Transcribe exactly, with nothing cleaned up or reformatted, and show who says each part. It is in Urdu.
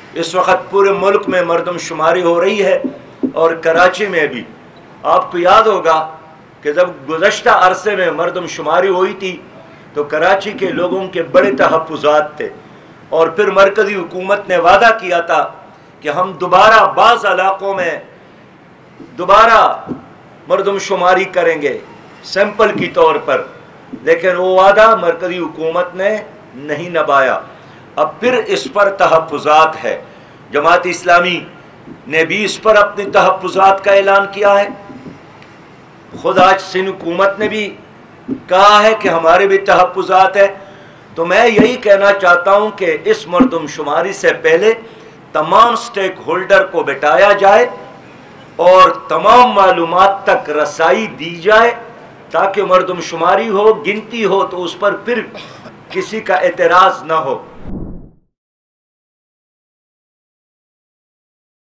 Speaker 1: اس وقت پورے ملک میں مردم شماری ہو رہی ہے اور کراچی میں بھی. آپ کو یاد ہوگا کہ جب گزشتہ عرصے میں مردم شماری ہوئی تھی تو کراچی کے لوگوں کے بڑے تحفظات تھے، اور پھر مرکزی حکومت نے وعدہ کیا تھا کہ ہم دوبارہ بعض علاقوں میں دوبارہ مردم شماری کریں گے سیمپل کی طور پر، لیکن وہ وعدہ مرکزی حکومت نے نہیں نبھایا. اب پھر اس پر تحفظات ہے. جماعت اسلامی نے بھی اس پر اپنے تحفظات کا اعلان کیا ہے. خود آج سندھ حکومت نے بھی کہا ہے کہ ہمارے بھی تحفظات ہیں. تو میں یہی کہنا چاہتا ہوں کہ اس مردم شماری سے پہلے تمام سٹیک ہولڈر کو بٹھایا جائے اور تمام معلومات تک رسائی دی جائے تاکہ مردم شماری ہو، گنتی ہو تو اس پر پھر کسی کا اعتراض نہ ہو.